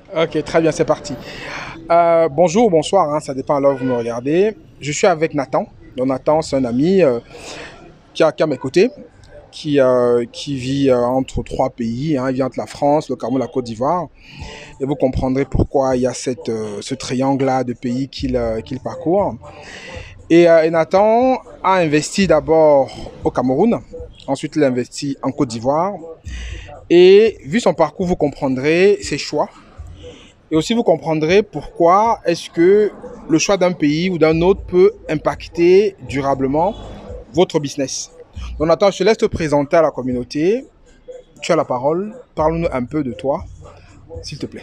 Ok, très bien, c'est parti. Bonjour ou bonsoir, hein, ça dépend à l'heure où vous me regardez. Je suis avec Nathan. Donc, Nathan, c'est un ami qui est à mes côtés, qui vit entre trois pays, hein. Il vit entre la France, le Cameroun, la Côte d'Ivoire. Et vous comprendrez pourquoi il y a ce triangle-là de pays qu'il parcourt. Et Nathan a investi d'abord au Cameroun. Ensuite, il a investi en Côte d'Ivoire. Et vu son parcours, vous comprendrez ses choix. Et aussi, vous comprendrez pourquoi est-ce que le choix d'un pays ou d'un autre peut impacter durablement votre business. Donc, Nathan, je te laisse te présenter à la communauté. Tu as la parole. Parle-nous un peu de toi, s'il te plaît.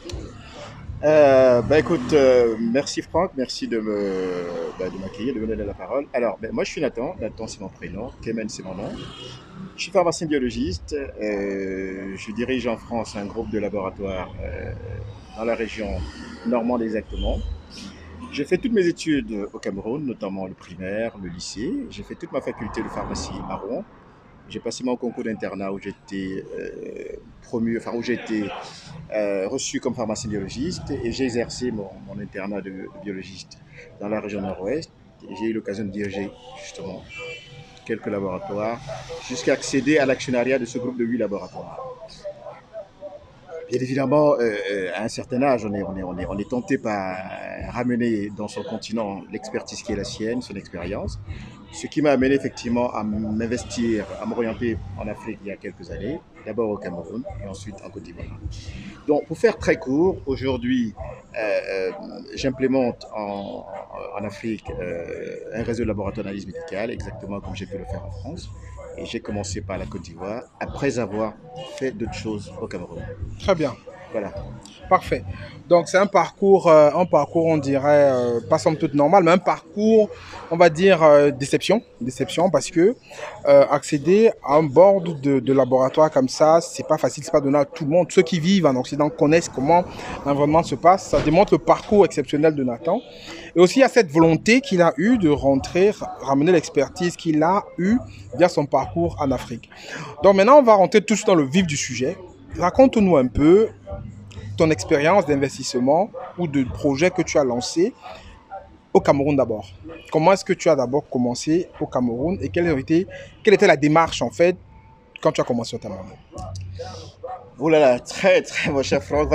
Écoute, merci Franck, merci de m'accueillir, de me donner la parole. Alors, moi je suis Nathan, Nathan c'est mon prénom, Kemen c'est mon nom. Je suis pharmacien biologiste, je dirige en France un groupe de laboratoires dans la région normande exactement. J'ai fait toutes mes études au Cameroun, notamment le primaire, le lycée. J'ai fait toute ma faculté de pharmacie à Rouen. J'ai passé mon concours d'internat où j'étais promu, enfin où j'ai été reçu comme pharmacien biologiste et j'ai exercé mon internat de biologiste dans la région nord-ouest. Et j'ai eu l'occasion de diriger justement quelques laboratoires jusqu'à accéder à l'actionnariat de ce groupe de 8 laboratoires. Bien évidemment, à un certain âge, on est tenté par ramener dans son continent l'expertise qui est la sienne, son expérience. Ce qui m'a amené effectivement à m'investir, à m'orienter en Afrique il y a quelques années, d'abord au Cameroun et ensuite en Côte d'Ivoire. Donc, pour faire très court, aujourd'hui, j'implémente en Afrique un réseau de laboratoires d'analyse médicale, exactement comme j'ai pu le faire en France. Et j'ai commencé par la Côte d'Ivoire après avoir fait d'autres choses au Cameroun. Très bien. Voilà. Parfait. Donc, c'est un parcours, on dirait, pas somme toute normal, mais un parcours, on va dire, déception. Déception parce que accéder à un board de laboratoire comme ça, c'est pas facile, c'est pas donné à tout le monde. Ceux qui vivent en Occident connaissent comment l'environnement se passe. Ça démontre le parcours exceptionnel de Nathan. Et aussi, il y a cette volonté qu'il a eue de rentrer, ramener l'expertise qu'il a eue via son parcours en Afrique. Donc, maintenant, on va rentrer tout de suite dans le vif du sujet. Raconte-nous un peu ton expérience d'investissement ou de projet que tu as lancé au Cameroun d'abord. Comment est-ce que tu as d'abord commencé au Cameroun et quelle était la démarche en fait quand tu as commencé au Cameroun? Oh là là, très, très, mon cher Franck.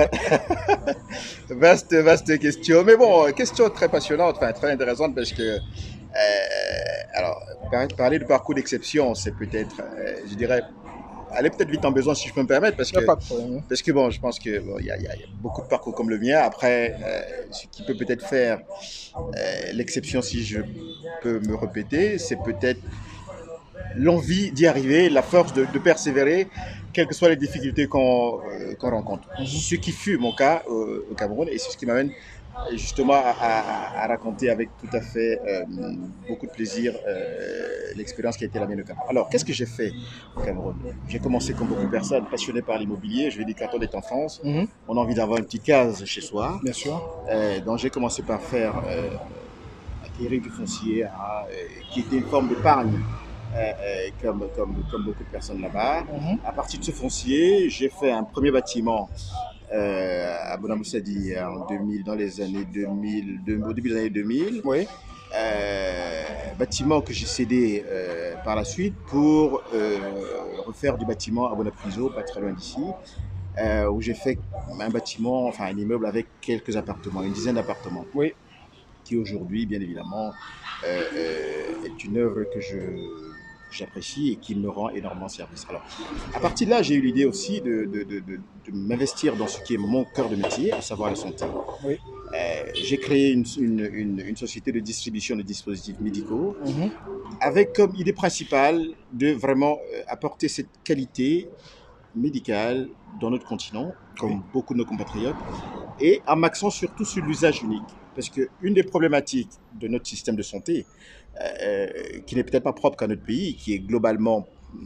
Vaste question. Mais bon, question très passionnante, enfin, très intéressante parce que, alors, parler de parcours d'exception, c'est peut-être, je dirais, aller peut-être vite en besoin si je peux me permettre Il n'y a pas de problème. parce que bon, je pense que bon, y a beaucoup de parcours comme le mien. Après, ce qui peut peut-être faire l'exception, si je peux me répéter, c'est peut-être l'envie d'y arriver, la force de persévérer, quelles que soient les difficultés qu'on rencontre. Ce qui fut mon cas au Cameroun et c'est ce qui m'amène justement à raconter avec tout à fait beaucoup de plaisir l'expérience qui a été la mienne au Cameroun. Alors, qu'est-ce que j'ai fait au Cameroun? J'ai commencé comme beaucoup de personnes, passionné par l'immobilier. Je vais dire quand on est en France, Mhm, on a envie d'avoir une petite case chez soi. bien sûr. Donc j'ai commencé par faire acquérir du foncier qui était une forme d'épargne comme beaucoup de personnes là-bas. Mhm, À partir de ce foncier, j'ai fait un premier bâtiment à Bonamoussadi en 2000, dans les années 2000, au début des années 2000. oui. Bâtiment que j'ai cédé par la suite pour refaire du bâtiment à Bonapriso, pas très loin d'ici, où j'ai fait un bâtiment, enfin un immeuble avec quelques appartements, une dizaine d'appartements, Oui. qui aujourd'hui, bien évidemment, est une œuvre que j'apprécie et qui me rend énormément service. Alors, à partir de là, j'ai eu l'idée aussi de m'investir dans ce qui est mon cœur de métier, à savoir la santé. Oui. J'ai créé une société de distribution de dispositifs médicaux Mhm, avec comme idée principale de vraiment apporter cette qualité médicale dans notre continent, oui. comme beaucoup de nos compatriotes, et en m'axant surtout sur l'usage unique. Parce qu'une des problématiques de notre système de santé, qui n'est peut-être pas propre qu'à notre pays, qui est globalement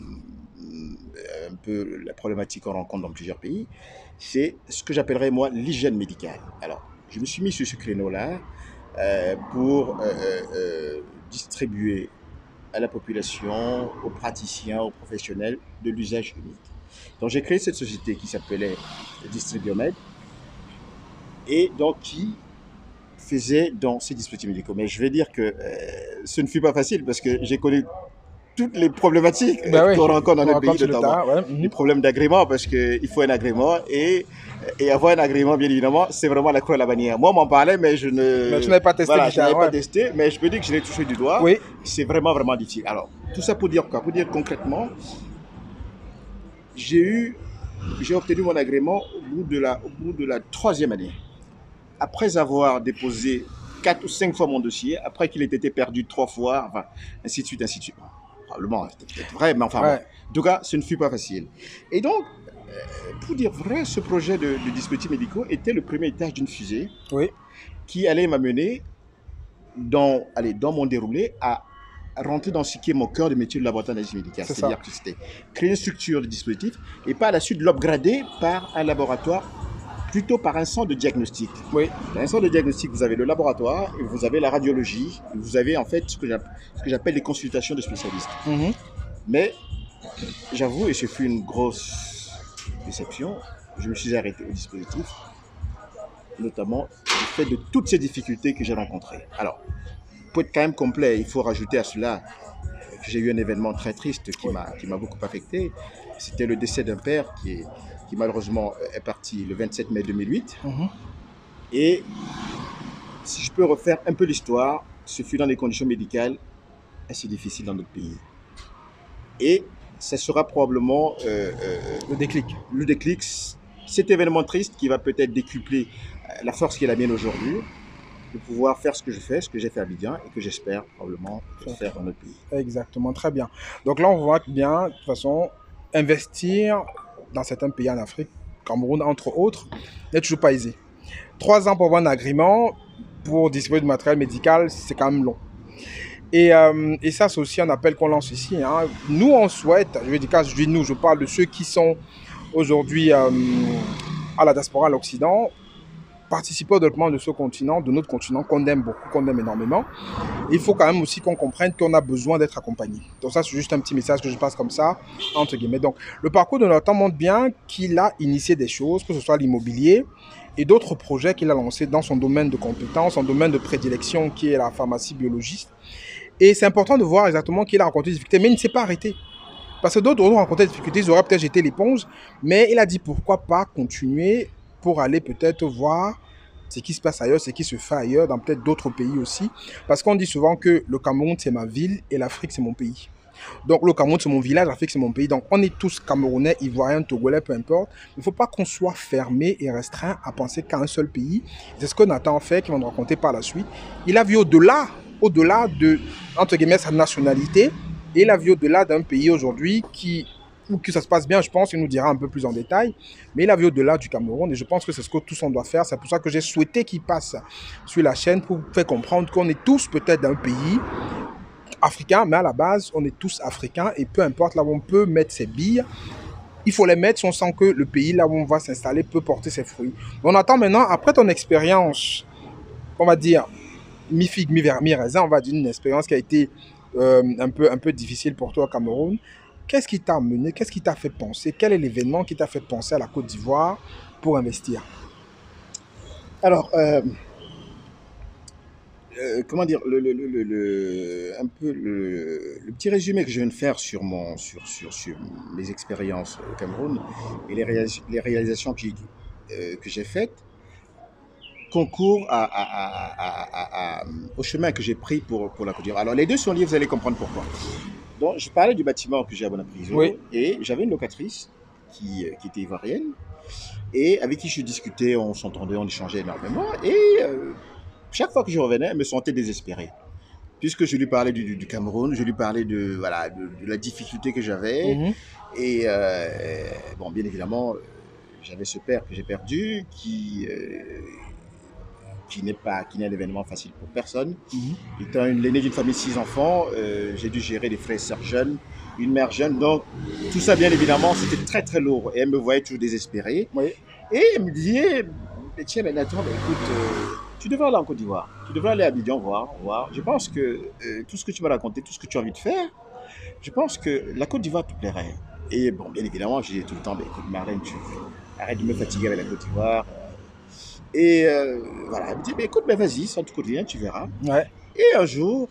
un peu la problématique qu'on rencontre dans plusieurs pays, c'est ce que j'appellerais moi l'hygiène médicale. Alors, je me suis mis sur ce créneau-là pour distribuer à la population, aux praticiens, aux professionnels de l'usage unique. Donc j'ai créé cette société qui s'appelait Distribiomed, et donc qui faisait dans ces dispositifs médicaux. Mais je vais dire que ce ne fut pas facile parce que j'ai connu toutes les problématiques Ben qu'on oui, rencontre dans on notre pays, raconte sur le notamment tas, ouais. les problèmes d'agrément, parce qu'il faut un agrément et avoir un agrément, bien évidemment, c'est vraiment la croix à la bannière. Moi, on m'en parlait, mais Mais tu n'avais pas testé voilà, du je n'avais terrain, pas ouais. testé, mais je peux dire que je l'ai touché du doigt. Oui, C'est vraiment, vraiment difficile. Alors, tout ça pour dire quoi? Pour dire concrètement, j'ai eu, j'ai obtenu mon agrément au bout de la troisième année. Après avoir déposé 4 ou 5 fois mon dossier, après qu'il ait été perdu 3 fois, enfin, ainsi de suite, ainsi de suite. Probablement, c'était peut-être vrai, mais enfin bon. ouais, En tout cas, ce ne fut pas facile. Et donc, pour dire vrai, ce projet de dispositifs médicaux était le premier étage d'une fusée oui, qui allait m'amener dans mon déroulé à rentrer dans ce qui est mon cœur de métier de laboratoire d'analyse médicale. c'est ça. C'est-à-dire que c'était créer une structure de dispositif et par la suite l'upgrader par un laboratoire, plutôt par un centre de diagnostic. Oui, Dans un centre de diagnostic, vous avez le laboratoire, et vous avez la radiologie, et vous avez en fait ce que j'appelle les consultations de spécialistes. mhm, Mais j'avoue, et ce fut une grosse déception, je me suis arrêté au dispositif, notamment du fait de toutes ces difficultés que j'ai rencontrées. Alors, pour être quand même complet, il faut rajouter à cela que j'ai eu un événement très triste oui, qui m'a beaucoup affecté. C'était le décès d'un père qui malheureusement est parti le 27 mai 2008. mhm, Et si je peux refaire un peu l'histoire, ce fut dans des conditions médicales assez difficiles dans notre pays. Et ça sera probablement le déclic. le déclic, cet événement triste qui va peut-être décupler la force qui est la mienne aujourd'hui, de pouvoir faire ce que je fais, ce que j'ai fait à Abidjan et que j'espère probablement faire dans notre pays. Exactement, très bien. Donc là, on voit que bien, de toute façon, investir dans certains pays en Afrique, Cameroun entre autres, n'est toujours pas aisé. 3 ans pour avoir un agrément, pour disposer de matériel médical, c'est quand même long. Et ça, c'est aussi un appel qu'on lance ici, hein. Nous, on souhaite, je veux dire, quand je dis nous, je parle de ceux qui sont aujourd'hui à la diaspora, à l'Occident, participer au développement de ce continent, de notre continent qu'on aime beaucoup, qu'on aime énormément. Il faut quand même aussi qu'on comprenne qu'on a besoin d'être accompagné. Donc ça, c'est juste un petit message que je passe comme ça, entre guillemets. Donc, le parcours de Nathan montre bien qu'il a initié des choses, que ce soit l'immobilier et d'autres projets qu'il a lancés dans son domaine de compétences, son domaine de prédilection qui est la pharmacie biologiste. Et c'est important de voir exactement qu'il a rencontré des difficultés, mais il ne s'est pas arrêté. Parce que d'autres ont rencontré des difficultés, ils auraient peut-être jeté l'éponge, mais il a dit pourquoi pas continuer pour aller peut-être voir ce qui se passe ailleurs, ce qui se fait ailleurs, dans peut-être d'autres pays aussi. Parce qu'on dit souvent que le Cameroun, c'est ma ville et l'Afrique, c'est mon pays. Donc le Cameroun, c'est mon village, l'Afrique, c'est mon pays. Donc on est tous Camerounais, Ivoiriens, Togolais, peu importe. Il ne faut pas qu'on soit fermé et restreint à penser qu'à un seul pays. C'est ce que Nathan fait, qu'il va nous raconter par la suite. Il a vu au-delà de, entre guillemets, sa nationalité. Et il a vu au-delà d'un pays aujourd'hui où que ça se passe bien, je pense, il nous dira un peu plus en détail. Mais il a vu au-delà du Cameroun et je pense que c'est ce que tous on doit faire. C'est pour ça que j'ai souhaité qu'il passe sur la chaîne pour faire comprendre qu'on est tous peut-être d'un pays africain, mais à la base, on est tous africains et peu importe là où on peut mettre ses billes, il faut les mettre si on sent que le pays là où on va s'installer peut porter ses fruits. On attend maintenant, après ton expérience, on va dire, mi-figue, mi-raisin, on va dire une expérience qui a été un peu difficile pour toi au Cameroun. Qu'est-ce qui t'a amené, qu'est-ce qui t'a fait penser, quel est l'événement qui t'a fait penser à la Côte d'Ivoire pour investir? Alors, comment dire, un peu le petit résumé que je viens de faire sur, sur mes expériences au Cameroun et les réalisations que j'ai faites concourent au chemin que j'ai pris pour la Côte d'Ivoire. Alors, les deux sont liés, vous allez comprendre pourquoi. Donc, je parlais du bâtiment que j'ai à Oui, Bonapriso et j'avais une locatrice qui était ivoirienne et avec qui je discutais, on s'entendait, on échangeait énormément et chaque fois que je revenais, elle me sentait désespéré. Puisque je lui parlais du Cameroun, je lui parlais voilà, de la difficulté que j'avais. mhm, Et bon, bien évidemment, j'avais ce père que j'ai perdu qui n'est un événement facile pour personne. mhm. Étant l'aîné d'une famille de 6 enfants, j'ai dû gérer des frères et sœurs jeunes, une mère jeune. Donc, tout ça, bien évidemment, c'était très, très lourd. Et elle me voyait toujours désespéré. Oui, Et elle me disait, mais tiens, mais Nathan, écoute, tu devrais aller en Côte d'Ivoire. Tu devrais aller à Abidjan voir. Je pense que tout ce que tu m'as raconté, tout ce que tu as envie de faire, je pense que la Côte d'Ivoire te plairait. Et bon, bien évidemment, je disais tout le temps, écoute, ma reine, arrête de me fatiguer avec la Côte d'Ivoire. Et voilà, elle me dit, mais écoute, ben vas-y, ça te coûte rien, tu verras. Ouais. Et un jour,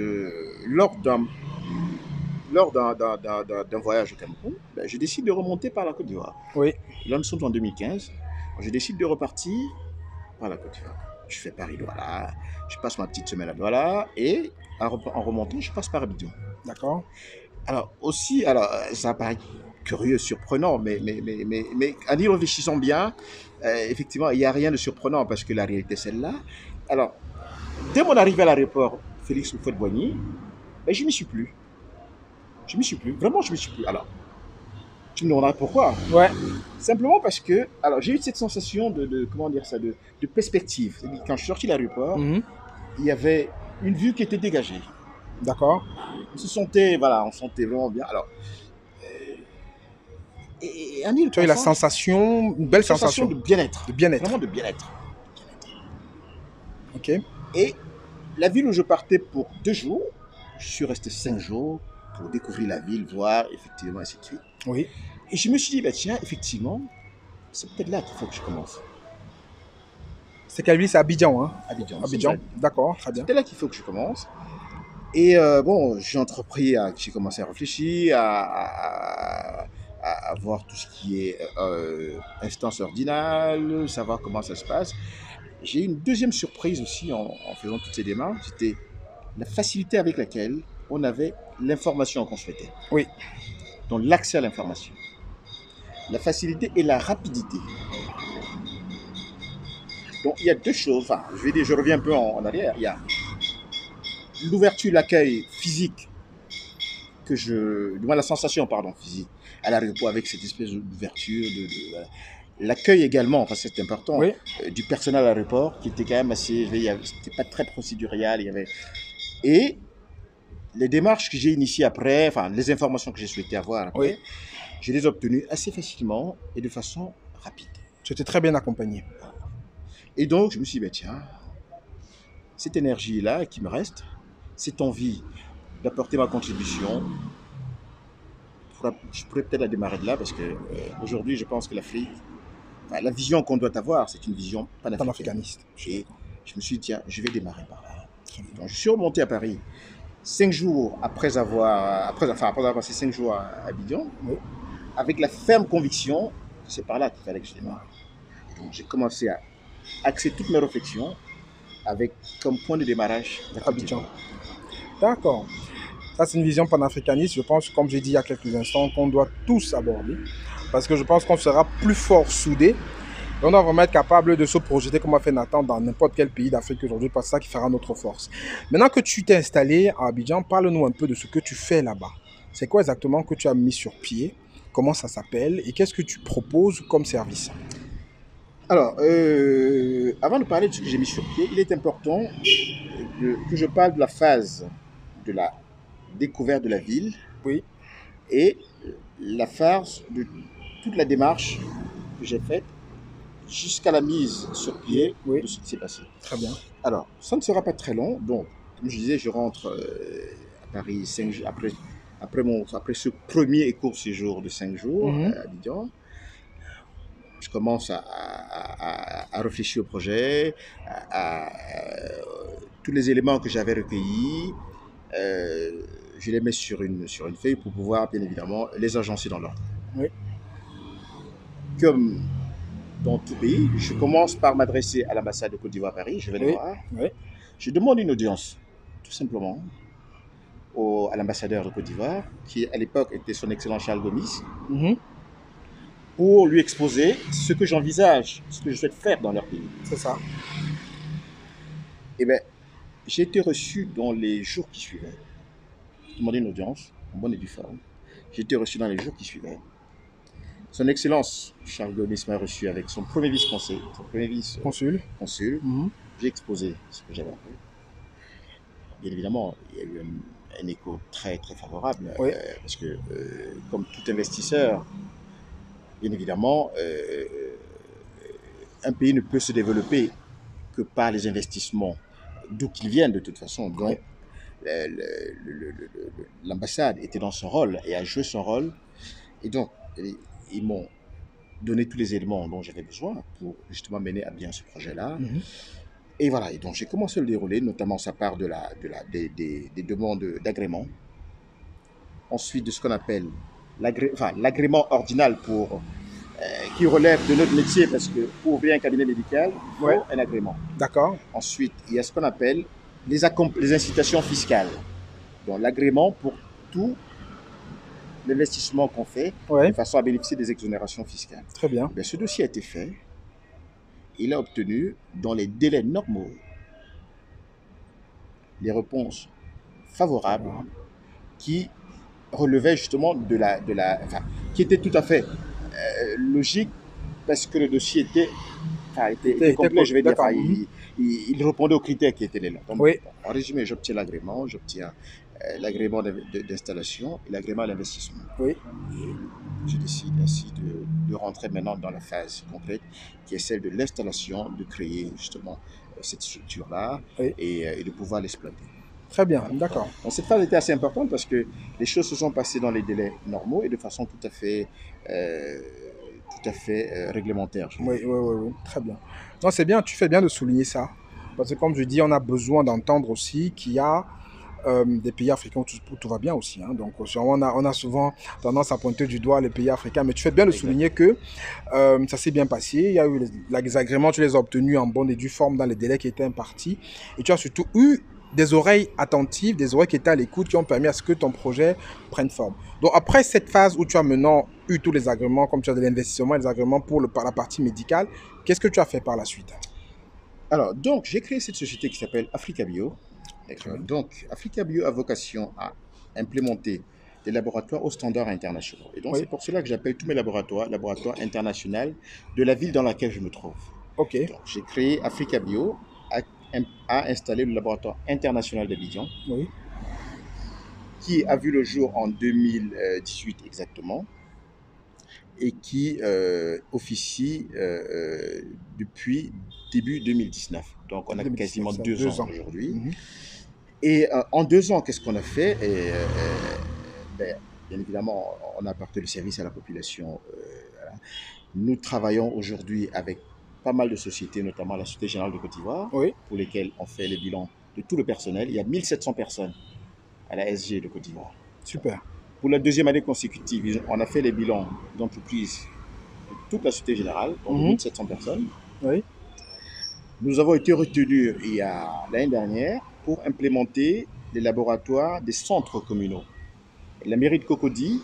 lors d'un voyage au Cameroun, ben, je décide de remonter par la Côte d'Ivoire. Oui. Là, nous sommes en 2015. Je décide de repartir par la Côte d'Ivoire. Je fais Paris-Douala, je passe ma petite semaine à Douala et en remontant, je passe par Abidjan. D'accord. Alors, aussi, alors, ça paraît curieux, surprenant, mais en y réfléchissant bien, effectivement, il n'y a rien de surprenant parce que la réalité est celle-là. Alors, dès mon arrivée à l'aéroport Félix Houphouët-Boigny, ben, je ne m'y suis plus. Je ne m'y suis plus. Vraiment, je ne m'y suis plus. Alors, tu me demanderas pourquoi. Ouais. Simplement parce que, alors, j'ai eu cette sensation comment dire ça, de perspective. Quand je suis sorti de l'aéroport, Mhm. il y avait une vue qui était dégagée. D'accord. On sentait vraiment bien. Alors, et en y Tu as eu la repensant, sensation, une belle sensation sensation de bien-être. de bien-être. Vraiment de bien-être. Ok. Et la ville où je partais pour 2 jours, je suis resté 5 jours pour découvrir la ville, voir, effectivement, ainsi de suite. Oui. Et je me suis dit, bah, tiens, effectivement, c'est peut-être là qu'il faut que je commence. C'est quelle ville? C'est Abidjan, hein? Abidjan. Abidjan. D'accord, très bien. C'était là qu'il faut que je commence. Et bon, j'ai commencé à réfléchir, à voir tout ce qui est instance ordinale, savoir comment ça se passe. J'ai eu une deuxième surprise aussi en faisant toutes ces démarches, c'était la facilité avec laquelle on avait l'information qu'on souhaitait. Oui. Donc l'accès à l'information. La facilité et la rapidité. Donc il y a deux choses, enfin, je reviens un peu en arrière. Il y a l'ouverture, l'accueil physique du moins la sensation, pardon, physique à l'aéroport avec cette espèce d'ouverture, l'accueil également, enfin c'est important, Oui. du personnel à l'aéroport qui était quand même assez, c'était pas très procédurial, et les démarches que j'ai initiées après, enfin les informations que j'ai souhaité avoir après, Oui. je les ai obtenues assez facilement et de façon rapide. Tu étais très bien accompagné. Et donc je me suis dit, ben, tiens, cette énergie-là qui me reste, cette envie d'apporter ma contribution, je pourrais peut-être la démarrer de là parce que aujourd'hui, je pense que l'Afrique, enfin, la vision qu'on doit avoir, c'est une vision panafricaine. Panafricaniste. Et je me suis dit, tiens, je vais démarrer par là. Donc, je suis remonté à Paris 5 jours après avoir passé 5 jours à Abidjan, Oui. avec la ferme conviction que c'est par là qu'il fallait que je démarre. Donc, j'ai commencé à axer toutes mes réflexions avec comme point de démarrage Abidjan. D'accord. Ça, c'est une vision panafricaniste. Je pense, comme j'ai dit il y a quelques instants, qu'on doit tous aborder. Parce que je pense qu'on sera plus fort soudés. Et on doit vraiment être capable de se projeter comme a fait Nathan dans n'importe quel pays d'Afrique aujourd'hui, parce que c'est ça qui fera notre force. Maintenant que tu t'es installé à Abidjan, parle-nous un peu de ce que tu fais là-bas. C'est quoi exactement que tu as mis sur pied? Comment ça s'appelle? Et qu'est-ce que tu proposes comme service? Alors, avant de parler de ce que j'ai mis sur pied, il est important que je parle de la phase de la découverte de la ville Oui. et la phase de toute la démarche que j'ai faite jusqu'à la mise sur pied Oui. de ce qui s'est passé. Très bien. Alors, ça ne sera pas très long. Donc, comme je disais, je rentre à Paris après ce premier et court séjour de 5 jours à Abidjan. Je commence à réfléchir au projet, à tous les éléments que j'avais recueillis. Je les mets sur une feuille pour pouvoir, bien évidemment, les agencer dans l'ordre. Oui. Comme dans tout pays, je commence par m'adresser à l'ambassade de Côte d'Ivoire à Paris. Je vais le voir. Oui. Je demande une audience, tout simplement, à l'ambassadeur de Côte d'Ivoire, qui à l'époque était son excellent Charles Gomis, pour lui exposer ce que j'envisage, ce que je souhaite faire dans leur pays. C'est ça. Eh bien, j'ai été reçu dans les jours qui suivaient. J'ai demandé une audience, en bonne et due forme. J'ai été reçu dans les jours qui suivaient. Son Excellence Charles Gomis m'a reçu avec son premier vice-consul, Consul. J'ai exposé ce que j'avais appris. Bien évidemment, il y a eu un écho très très favorable, Oui. parce que comme tout investisseur, bien évidemment, un pays ne peut se développer que par les investissements, d'où qu'ils viennent de toute façon. Donc, l'ambassade était dans son rôle et a joué son rôle. Et donc, ils m'ont donné tous les éléments dont j'avais besoin pour justement mener à bien ce projet-là. Mhm. Et voilà, et donc j'ai commencé à le dérouler, notamment ça part des demandes d'agrément, ensuite de ce qu'on appelle l'agrément ordinal qui relève de notre métier, parce que pour ouvrir un cabinet médical, il faut Ouais. un agrément. D'accord. Ensuite, il y a ce qu'on appelle les incitations fiscales. Donc l'agrément pour tout l'investissement qu'on fait, Ouais. de façon à bénéficier des exonérations fiscales. Très bien. Eh bien, ce dossier a été fait. Il a obtenu, dans les délais normaux, les réponses favorables Voilà. qui relevaient justement qui étaient tout à fait logiques, parce que le dossier était complet, je vais dire. D'accord. Il répondait aux critères qui étaient les leurs. Donc, Oui. en résumé, j'obtiens l'agrément, j'obtiens l'agrément d'installation et l'agrément d'investissement. Oui. Je décide ainsi de rentrer maintenant dans la phase concrète, qui est celle de l'installation, de créer justement cette structure-là Oui. et de pouvoir l'exploiter. Très bien. D'accord. Donc, cette phase était assez importante parce que les choses se sont passées dans les délais normaux et de façon tout à fait réglementaire. Oui. Très bien. Non, c'est bien. Tu fais bien de souligner ça. Parce que comme je dis, on a besoin d'entendre aussi qu'il y a des pays africains où tout va bien aussi. Hein. Donc, on a souvent tendance à pointer du doigt les pays africains. Mais tu fais bien de souligner que ça s'est bien passé. Il y a eu les agréments, tu les as obtenus en bonne et due forme dans les délais qui étaient impartis. Et tu as surtout eu des oreilles attentives, des oreilles qui étaient à l'écoute, qui ont permis à ce que ton projet prenne forme. Donc, après cette phase où tu as maintenant eu tous les agréments, comme tu as de l'investissement et des agréments pour la partie médicale, qu'est-ce que tu as fait par la suite? Alors, donc, j'ai créé cette société qui s'appelle Africa Bio. Donc, Africa Bio a vocation à implémenter des laboratoires aux standards internationaux. Et donc, Oui. c'est pour cela que j'appelle tous mes laboratoires internationaux de la ville dans laquelle je me trouve. Ok. Donc, j'ai créé Africa Bio, a installé le laboratoire international d'Abidjan, Oui. qui a vu le jour en 2018 exactement, et qui officie depuis début 2019. Donc, on a 2019, quasiment ça, 2 ans 2 ans. aujourd'hui. Mhm. Et en 2 ans, qu'est-ce qu'on a fait? Bien évidemment, on a apporté le service à la population. Voilà. Nous travaillons aujourd'hui avec pas mal de sociétés, notamment la Société Générale de Côte d'Ivoire, Oui. pour lesquelles on fait les bilans de tout le personnel. Il y a 1700 personnes à la SG de Côte d'Ivoire. Super. Pour la deuxième année consécutive, on a fait les bilans d'entreprises de toute la Société Générale, donc 1700 personnes. Oui. Nous avons été retenus l'année dernière pour implémenter les laboratoires des centres communaux. La mairie de Cocody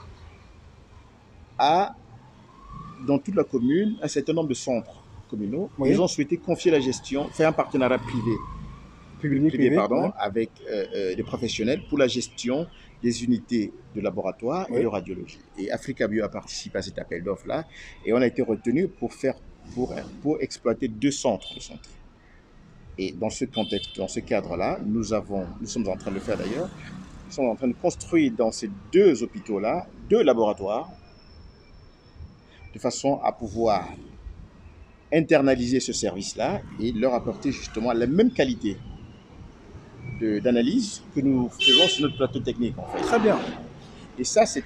a, dans toute la commune, un certain nombre de centres communaux. Oui. Ils ont souhaité confier la gestion, faire un partenariat privé, ouais. avec des professionnels pour la gestion des unités de laboratoire Oui. et de radiologie. Et Africa Bio a participé à cet appel d'offres-là et on a été retenu pour exploiter 2 centres de santé. Et dans ce contexte, dans ce cadre-là, nous sommes en train de le faire d'ailleurs, nous sommes en train de construire dans ces 2 hôpitaux-là 2 laboratoires de façon à pouvoir internaliser ce service-là et leur apporter justement la même qualité d'analyse que nous faisons sur notre plateau technique en fait. Très bien. Et ça, c'est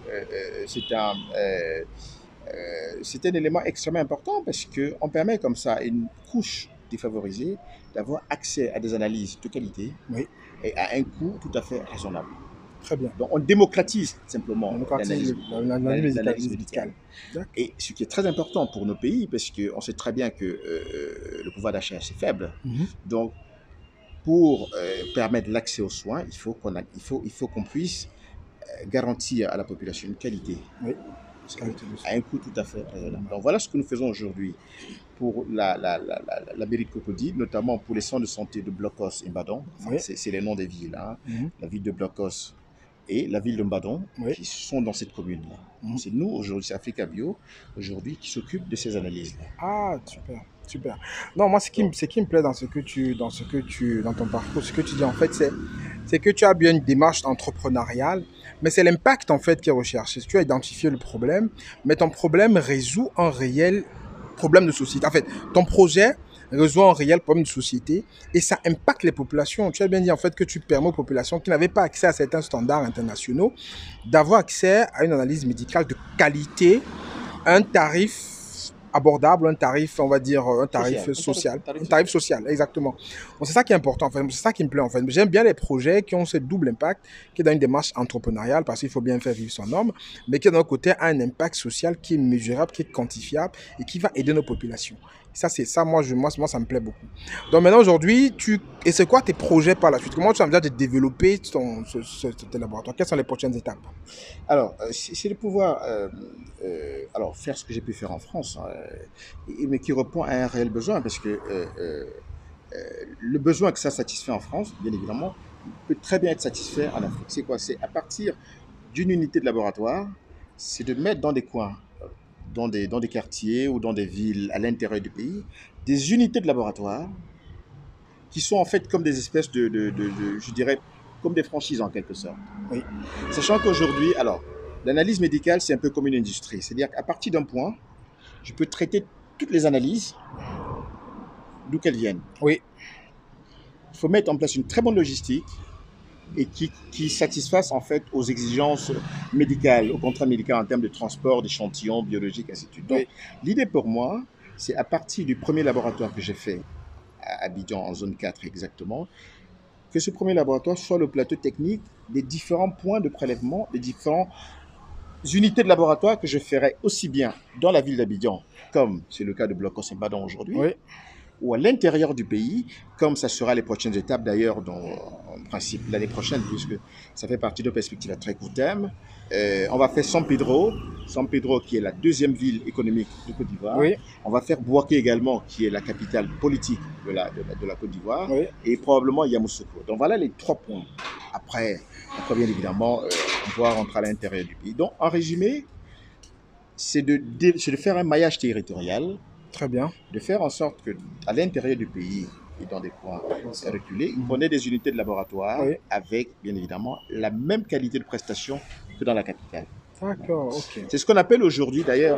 un élément extrêmement important parce qu'on permet comme ça à une couche défavorisée d'avoir accès à des analyses de qualité Oui. et à un coût tout à fait raisonnable. Très bien. Donc on démocratise simplement l'analyse médicale. Et ce qui est très important pour nos pays, parce qu'on sait très bien que le pouvoir d'achat c'est faible. Donc pour permettre l'accès aux soins, il faut qu'on puisse garantir à la population une qualité. Oui. À un coût tout à fait raisonnable. Donc voilà ce que nous faisons aujourd'hui pour la mairie de Cocody, notamment pour les centres de santé de Blocos et Mbadon. Enfin, c'est les noms des villes. Hein. La ville de Blocos et la ville de Mbadon qui sont dans cette commune-là. C'est nous aujourd'hui, c'est Africa Bio aujourd'hui qui s'occupe de ces analyses-là. Ah, super. Non, moi, ce qui me plaît dans ton parcours, ce que tu dis en fait, c'est que tu as bien une démarche entrepreneuriale, mais c'est l'impact en fait qui est recherché. Tu as identifié le problème, mais ton problème résout un réel problème de société. En fait, ton projet résout un réel problème de société et ça impacte les populations. Tu as bien dit en fait que tu permets aux populations qui n'avaient pas accès à certains standards internationaux d'avoir accès à une analyse médicale de qualité un tarif abordable, un tarif, on va dire, un tarif Social, social. un tarif Un tarif social. social, exactement. Donc, c'est ça qui est important, en fait. C'est ça qui me plaît, en fait. J'aime bien les projets qui ont ce double impact, qui est dans une démarche entrepreneuriale, parce qu'il faut bien faire vivre son homme, mais qui, d'un autre côté, a un impact social qui est mesurable, qui est quantifiable et qui va aider nos populations. Ça, c'est ça, moi, ça me plaît beaucoup. Donc, maintenant, aujourd'hui, et c'est quoi tes projets par la suite? Comment tu envisages de développer tes laboratoires? Quelles sont les prochaines étapes? Alors, c'est de pouvoir alors, faire ce que j'ai pu faire en France, hein, mais qui répond à un réel besoin, parce que le besoin que ça satisfait en France, bien évidemment, peut très bien être satisfait en Afrique. C'est quoi? C'est à partir d'une unité de laboratoire, c'est de mettre dans des coins, dans des quartiers ou dans des villes à l'intérieur du pays, des unités de laboratoire qui sont en fait comme des espèces je dirais, comme des franchises en quelque sorte. Oui, Sachant qu'aujourd'hui, alors, l'analyse médicale, c'est un peu comme une industrie. C'est-à-dire qu'à partir d'un point, je peux traiter toutes les analyses, d'où qu'elles viennent. oui, Il faut mettre en place une très bonne logistique et qui satisfasse en fait aux exigences médicales, au contrat médical en termes de transport, d'échantillons biologiques, ainsi de suite. Donc, oui. l'idée pour moi, c'est à partir du premier laboratoire que j'ai fait à Abidjan, en zone 4 exactement, que ce premier laboratoire soit le plateau technique des différents points de prélèvement, des différentes unités de laboratoire que je ferai aussi bien dans la ville d'Abidjan, comme c'est le cas de Blocos et Badon aujourd'hui, Oui, ou à l'intérieur du pays, comme ça sera les prochaines étapes d'ailleurs, en principe l'année prochaine, puisque ça fait partie de perspectives à très court terme. On va faire San Pedro qui est la deuxième ville économique de Côte d'Ivoire. oui, On va faire Bouaké également, qui est la capitale politique de la Côte d'Ivoire, oui. et probablement Yamoussoukro. Donc voilà les trois points. Après, bien évidemment, on va rentrer à l'intérieur du pays. Donc en résumé, c'est de faire un maillage territorial, Très bien. de faire en sorte que à l'intérieur du pays et dans des coins reculés, on ait des unités de laboratoire Oui. avec, bien évidemment, la même qualité de prestation que dans la capitale. D'accord, ok. C'est ce qu'on appelle aujourd'hui, d'ailleurs,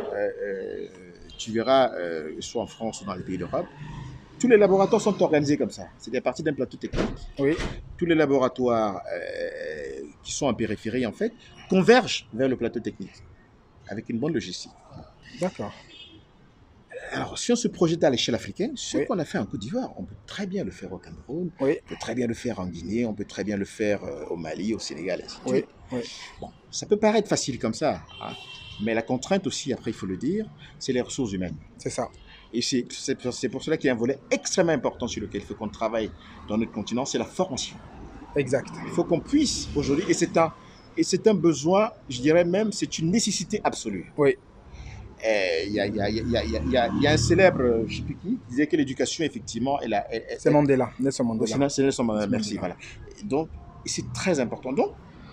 tu verras, soit en France ou dans les pays d'Europe, tous les laboratoires sont organisés comme ça. C'est à partir d'un plateau technique. Oui, Tous les laboratoires qui sont en périphérie, en fait, convergent vers le plateau technique avec une bonne logistique. d'accord. Alors, si on se projette à l'échelle africaine, ce Oui, qu'on a fait en Côte d'Ivoire, on peut très bien le faire au Cameroun, oui, on peut très bien le faire en Guinée, on peut très bien le faire au Mali, au Sénégal, ainsi de oui, suite. oui. Bon, ça peut paraître facile comme ça, hein, mais la contrainte aussi, après il faut le dire, c'est les ressources humaines. C'est ça. Et c'est pour cela qu'il y a un volet extrêmement important sur lequel il faut qu'on travaille dans notre continent, c'est la formation. Exact. Il faut qu'on puisse aujourd'hui, et c'est un besoin, je dirais même, c'est une nécessité absolue. Oui, Il y a un célèbre, je ne sais plus qui disait que l'éducation, effectivement, c'est Mandela, Nelson Mandela. c'est Nelson Mandela, Nelson merci, Mandela. voilà. Donc, c'est très important. Donc,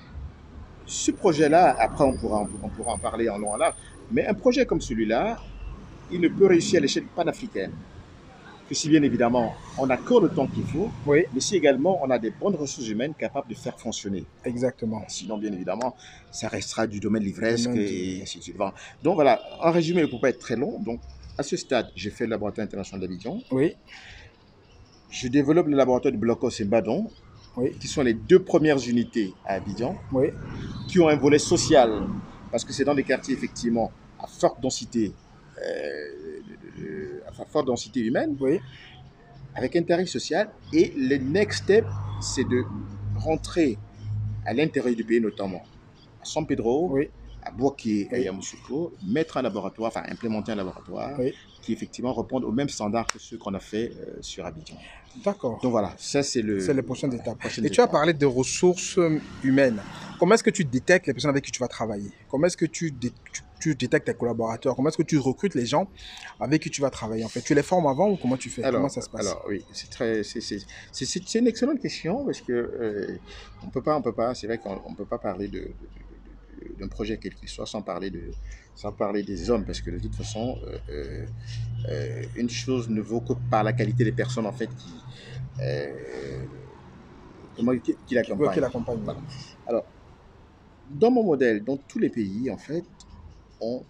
ce projet-là, après, on pourra en parler en long et en large, mais un projet comme celui-là, il ne peut réussir à l'échelle panafricaine que si, bien évidemment, on accorde le temps qu'il faut, Oui, mais si également on a des bonnes ressources humaines capables de faire fonctionner. exactement. Sinon, bien évidemment, ça restera du domaine livresque Domaine et ainsi de suite. Bon. Donc voilà, en résumé, pour ne pas être très long, donc à ce stade, j'ai fait le laboratoire international d'Abidjan. Oui, Je développe le laboratoire de Blocos et Badon, oui, qui sont les deux premières unités à Abidjan, oui, qui ont un volet social, parce que c'est dans des quartiers, effectivement, à forte densité, à forte densité humaine, oui, avec un tarif social. Et le next step, c'est de rentrer à l'intérieur du pays, notamment à San Pedro, oui, à Bouaké et à oui, Yamoussoukro, mettre un laboratoire, enfin implémenter un laboratoire oui. qui effectivement répondent aux mêmes standards que ceux qu'on a fait sur Abidjan. D'accord. Donc voilà, ça c'est C'est le les prochaines étapes. prochaine Et tu as étape. parlé de ressources humaines. Comment est-ce que tu détectes les personnes avec qui tu vas travailler? Comment est-ce que tu détectes tes collaborateurs? Comment est-ce que tu recrutes les gens avec qui tu vas travailler? En fait, tu les formes avant ou comment tu fais? Comment ça se passe? Alors oui, c'est une excellente question parce que on peut pas, c'est vrai qu'on peut pas parler d'un projet quel qu'il soit sans parler des hommes parce que de toute façon, une chose ne vaut que par la qualité des personnes en fait euh, qui Qui l'accompagnent. l'accompagne? Voilà. Alors, dans mon modèle, dans tous les pays, en fait, on,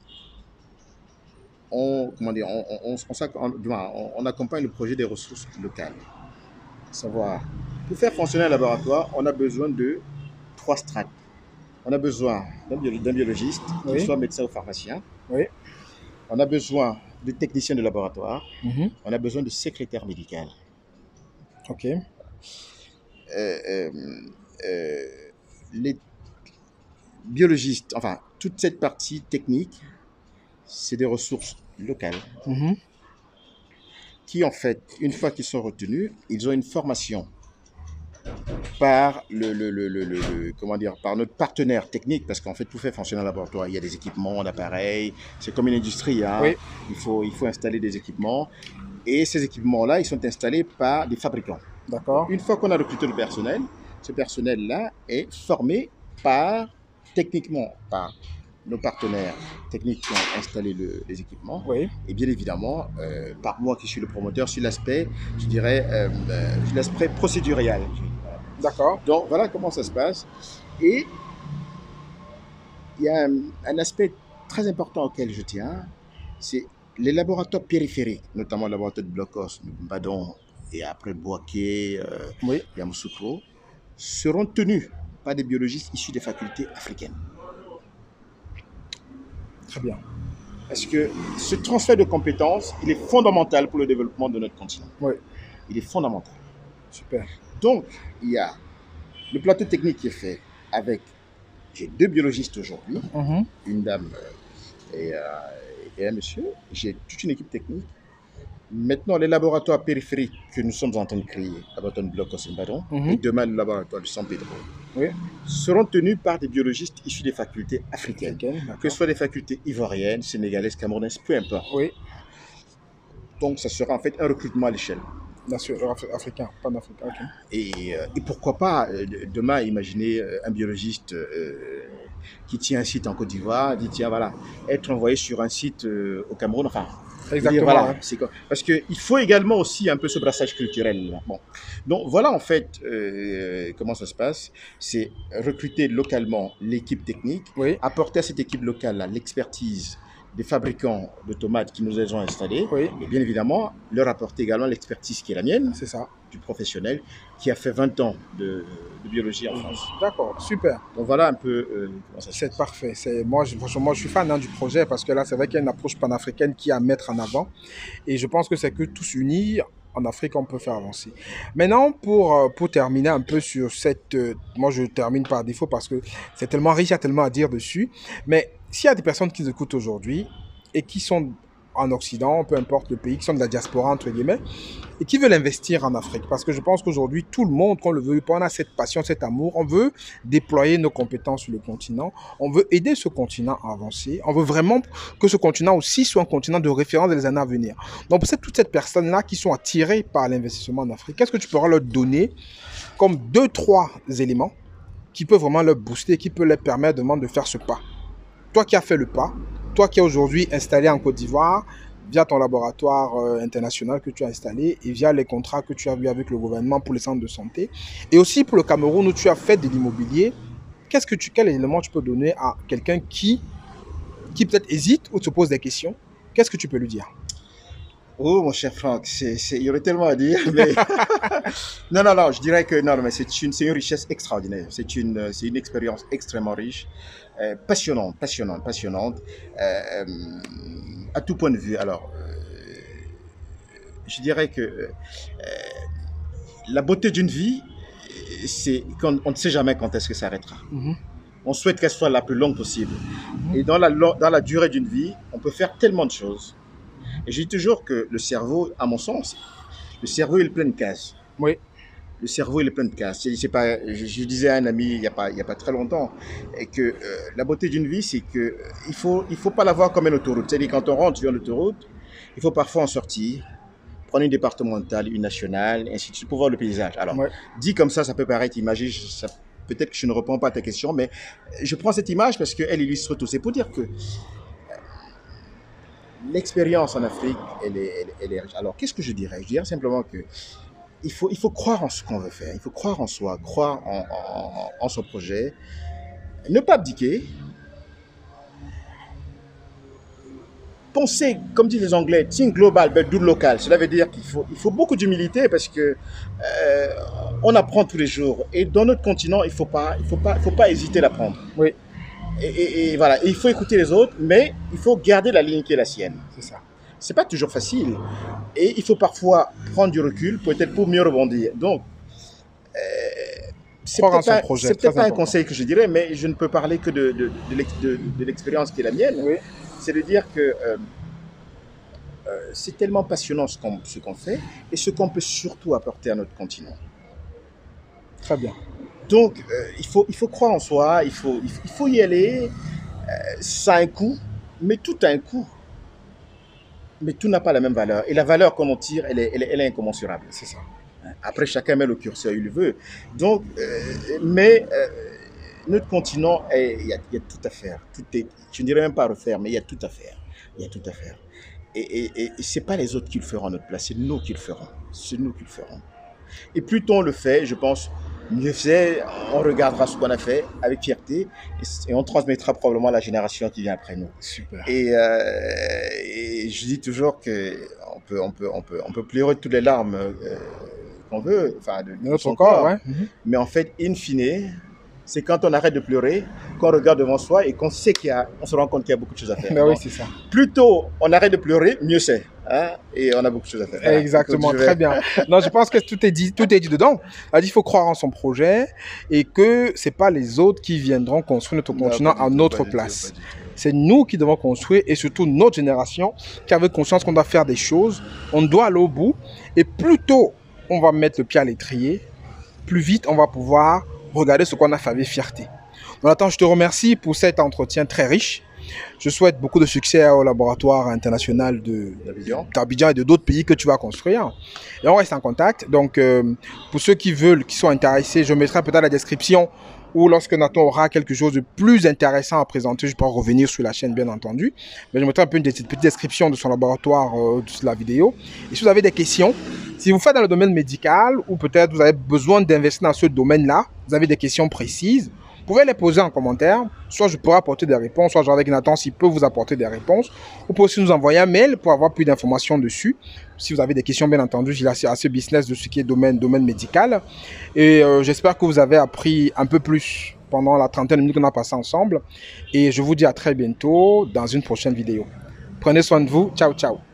comment dire, on accompagne le projet des ressources locales. À savoir, pour faire fonctionner un laboratoire, on a besoin de trois strates. On a besoin d'un biologiste, qu'il Oui, soit médecin ou pharmacien. oui, on a besoin de techniciens de laboratoire, Mhm. on a besoin de secrétaires médicales. Ok. Euh, euh, euh, les biologistes, enfin, toute cette partie technique, c'est des ressources locales Mhm. qui, en fait, une fois qu'ils sont retenus, ils ont une formation par comment dire, par notre partenaire technique, parce qu'en fait, tout fait fonctionner en laboratoire. Il y a des équipements, d'appareils, c'est comme une industrie, hein. Oui, Il faut installer des équipements, et ces équipements-là, ils sont installés par des fabricants. Donc, d'accord. une fois qu'on a recruté le personnel, ce personnel-là est formé techniquement, par nos partenaires techniques qui ont installé les équipements, Oui, et bien évidemment, par moi qui suis le promoteur, sur l'aspect, je dirais, sur l'aspect procédurial. d'accord. Donc voilà comment ça se passe. Et il y a un aspect très important auquel je tiens, c'est les laboratoires périphériques, notamment le laboratoire de Blocos, Badon et après Boaké, Oui, Yamoussoukro, seront tenus par des biologistes issus des facultés africaines. très bien. Parce que ce transfert de compétences, il est fondamental pour le développement de notre continent. Oui, Il est fondamental. super. Donc, il y a le plateau technique qui est fait avec, j'ai 2 biologistes aujourd'hui, Mhm. une dame et, euh, et un monsieur. J'ai toute une équipe technique. Maintenant, les laboratoires périphériques que nous sommes en train de créer, le laboratoire de Blocos et Badon, et Mhm. demain le laboratoire de San Pedro, Oui, seront tenus par des biologistes issus des facultés africaines, africaine, que ce d'accord. soit des facultés ivoiriennes, sénégalaises, camerounaises, peu importe. Oui, Donc, ça sera en fait un recrutement à l'échelle. africain, pan-africain, ok. Et pourquoi pas, demain, imaginer un biologiste qui tient un site en Côte d'Ivoire, dit tiens, voilà, être envoyé sur un site au Cameroun, enfin, je veux dire, Exactement, voilà, ouais. parce qu'il faut également aussi un peu ce brassage culturel. Là. Bon. Donc voilà en fait comment ça se passe. C'est recruter localement l'équipe technique, Oui, apporter à cette équipe locale l'expertise des fabricants de tomates qui nous les ont installés, oui, et bien évidemment leur apporter également l'expertise qui est la mienne, c'est ça. du professionnel, qui a fait 20 ans de biologie en France. D'accord, super. Donc voilà un peu comment ça se C'est passe. parfait. Franchement, je suis fan, hein, du projet parce que là, c'est vrai qu'il y a une approche panafricaine qui est à mettre en avant. Et je pense que c'est que tous unis, en Afrique, on peut faire avancer. Maintenant, pour terminer un peu sur cette... moi, je termine par défaut parce que c'est tellement riche, il y a tellement à dire dessus. Mais s'il y a des personnes qui nous écoutent aujourd'hui et qui sont en Occident, peu importe le pays, qui sont de la diaspora, entre guillemets, et qui veulent investir en Afrique. Parce que je pense qu'aujourd'hui, tout le monde, qu'on le veut pas, on a cette passion, cet amour. On veut déployer nos compétences sur le continent. On veut aider ce continent à avancer. On veut vraiment que ce continent aussi soit un continent de référence dans les années à venir. Donc, pour toutes ces personnes-là qui sont attirées par l'investissement en Afrique, qu'est-ce que tu pourras leur donner comme deux, trois éléments qui peuvent vraiment leur booster, qui peuvent leur permettre de faire ce pas? Toi qui as fait le pas, toi qui es aujourd'hui installé en Côte d'Ivoire, via ton laboratoire international que tu as installé et via les contrats que tu as vus avec le gouvernement pour les centres de santé, et aussi pour le Cameroun où tu as fait de l'immobilier, quel élément tu peux donner à quelqu'un qui peut-être hésite ou te pose des questions? Qu'est-ce que tu peux lui dire? Oh, mon cher Franck, il y aurait tellement à dire, mais non, non, non, je dirais que non, mais c'est une richesse extraordinaire. C'est une expérience extrêmement riche, passionnante, passionnante, passionnante, euh, à tout point de vue. Alors, je dirais que la beauté d'une vie, c'est qu'on ne sait jamais quand est-ce que ça arrêtera. Mhm, On souhaite qu'elle soit la plus longue possible. mhm. Et dans la durée d'une vie, on peut faire tellement de choses. Et je dis toujours que le cerveau, à mon sens, le cerveau il est plein de cases. Oui, Le cerveau il est plein de cases. C'est pas, je disais à un ami il y a pas très longtemps, et que la beauté d'une vie, c'est que il faut pas la voir comme une autoroute. C'est-à-dire quand on rentre sur l'autoroute, il faut parfois en sortir, prendre une départementale, une nationale, ainsi de suite, pour voir le paysage. Alors, ouais, dit comme ça peut paraître imagé. Peut-être que je ne réponds pas à ta question, mais je prends cette image parce qu'elle illustre tout. C'est pour dire que l'expérience en Afrique, elle est riche. Alors, qu'est-ce que je dirais? Je dirais simplement que il faut croire en ce qu'on veut faire. Il faut croire en soi, croire en son projet. Ne pas abdiquer. Penser, comme disent les Anglais, think global, but do local. Cela veut dire qu'il faut beaucoup d'humilité parce que on apprend tous les jours. Et dans notre continent, il faut pas hésiter d'apprendre. oui, Et voilà, il faut écouter les autres, mais il faut garder la ligne qui est la sienne. C'est ça. C'est pas toujours facile. Et il faut parfois prendre du recul, peut-être pour mieux rebondir. Donc, c'est Croire en peut-être son pas, projet, c'est peut-être très pas un important. conseil que je dirais, mais je ne peux parler que de l'expérience qui est la mienne. Oui, C'est de dire que c'est tellement passionnant ce qu'on fait et ce qu'on peut surtout apporter à notre continent. très bien. Donc, il faut croire en soi, il faut y aller. Ça a un coût, mais tout a un coût. Mais tout n'a pas la même valeur. Et la valeur qu'on en tire, elle est incommensurable. C'est ça. Après, chacun met le curseur où il veut. Donc, mais notre continent, il y a tout à faire. Je ne dirais même pas à refaire, mais il y a tout à faire. Il y a tout à faire. Et ce n'est pas les autres qui le feront à notre place, c'est nous qui le ferons. C'est nous qui le ferons. Et plus tôt on le fait, je pense, mieux c'est, on regardera ce qu'on a fait avec fierté et on transmettra probablement à la génération qui vient après nous. Super. Et je dis toujours qu'on peut pleurer toutes les larmes qu'on veut, enfin, de Notre son corps, corps. ouais. Mais en fait, in fine, c'est quand on arrête de pleurer, qu'on regarde devant soi et qu'on sait on se rend compte qu'il y a beaucoup de choses à faire. Ben oui, Donc, c'est ça. plus tôt on arrête de pleurer, mieux c'est. Hein, et on a beaucoup de choses à faire. Voilà. Exactement, Écoute, très bien. Non, je pense que tout est dit dedans. Il faut croire en son projet et que c'est pas les autres qui viendront construire notre Non, continent pas à du tout, notre pas du tout, place. pas du tout. C'est nous qui devons construire et surtout notre génération qui avait conscience qu'on doit faire des choses, on doit aller au bout et plus tôt on va mettre le pied à l'étrier, plus vite on va pouvoir regarder ce qu'on a fait avec fierté. Jonathan, je te remercie pour cet entretien très riche. Je souhaite beaucoup de succès au laboratoire international d'Abidjan et de d'autres pays que tu vas construire. Et on reste en contact. Donc, pour ceux qui veulent, qui sont intéressés, je mettrai peut-être la description ou lorsque Nathan aura quelque chose de plus intéressant à présenter, je pourrai revenir sur la chaîne, bien entendu. Mais je mettrai un peu une petite description de son laboratoire de la vidéo. Et si vous avez des questions, si vous faites dans le domaine médical ou peut-être vous avez besoin d'investir dans ce domaine-là, vous avez des questions précises, vous pouvez les poser en commentaire. Soit je pourrai apporter des réponses, soit avec Nathan s'il peut vous apporter des réponses. Vous pouvez aussi nous envoyer un mail pour avoir plus d'informations dessus. Si vous avez des questions, bien entendu, il y a ce business de ce qui est domaine médical. Et j'espère que vous avez appris un peu plus pendant la trentaine de minutes qu'on a passé ensemble. Et je vous dis à très bientôt dans une prochaine vidéo. Prenez soin de vous. Ciao, ciao.